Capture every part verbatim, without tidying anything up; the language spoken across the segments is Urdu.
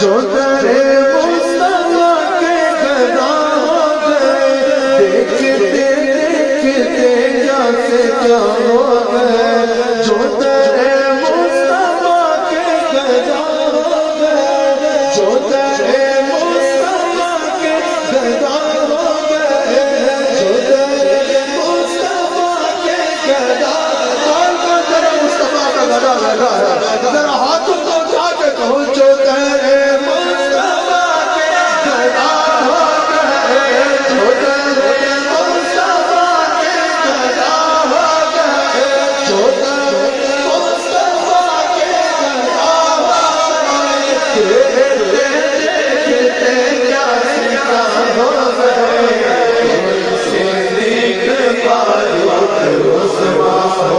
جو تیرے مصطفیٰ کے گدا ہو گئے، دیکھتے دیکھتے جیسے کیا ہو گئے، جو تیرے مصطفیٰ کے گدا ہو گئے، جو تیرے مصطفیٰ کے گدا ہو گئے، جو تیرے مصطفیٰ کے گدا گدا لگا ہے، ذرا ہاتھوں کو اٹھا کے کہو جو تیرے مصطفیٰ کے گدا ہو گئے، جو تیرے مصطفیٰ کے گدا ہو گئے، جو تیرے مصطفیٰ کے گدا ہو گئے، دیکھتے دیکھتے کیا سکھا ہو گئے، صدیق فاروق عثمان ہو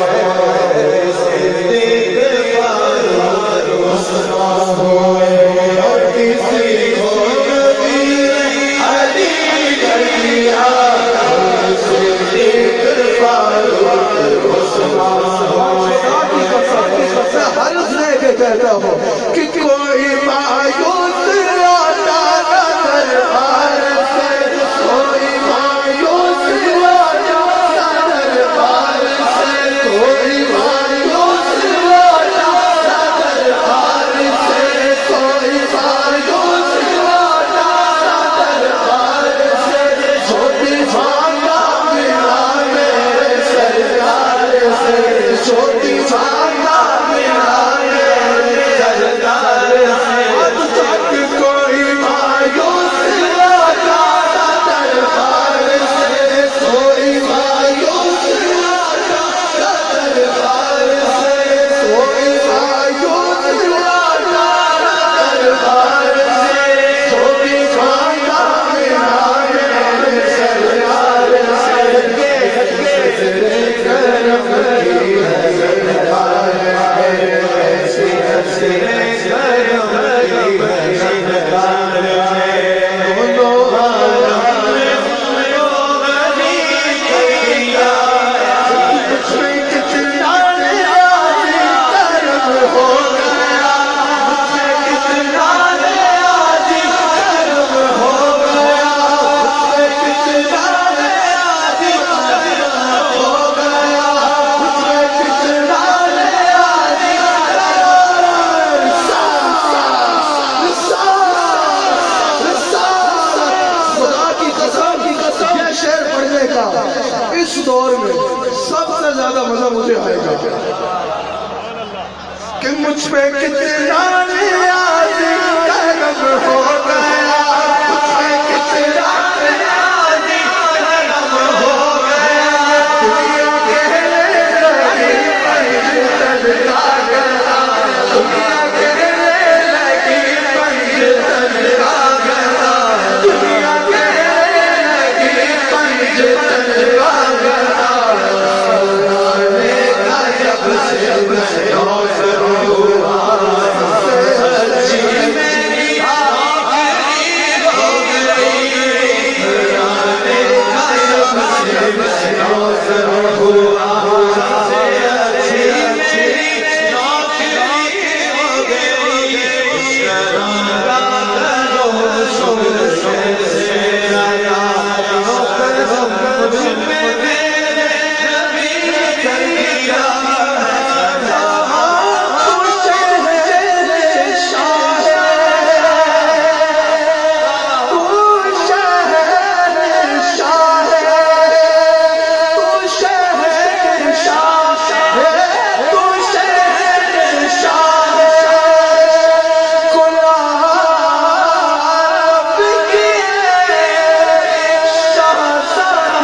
کہتا ہوں کہ کوئی مایوس آتا نہ دربار سے، کوئی مایوس آتا نہ دربار سے، کوئی مایوس آتا نہ دربار سے، کوئی مایوس آتا نہ دربار سے، جو دیوانہ ملا میرے سرکار سے، جو دیوانہ ملا کوئی مایوس آتا نہ دربار سے، کوئی مایوس آتا نہ دربار سے، کوئی مایوس آتا نہ دربار سے، جو دیوانہ ملا میرے سرکار سے، تیرے کرم کی ہے سرکار ہے، ایسی ایسی کرم اس دور میں سب سے زیادہ مزہ مجھے آئے گا کہ مجھ پہ کتنا نیاز کرم ہو گیا، مجھ پہ کتنا نیاز کرم ہو گیا، دنیا کہنے لگی پنج تن کا گیا، دنیا کہنے لگی پنج تن کا گیا، دنیا کہنے لگی پنج تن کا گیا، سونے کا جب سے میں اوزر ہوا، سچی میری آخری ہو گئی، سونے کا جب سے میں اوزر ہوا، سچی میری آخری ہو گئی، شرم کا کرو شکر سے آیا، کرم مجھ میں میرے نبی کر دیا،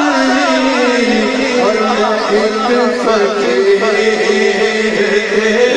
فقیر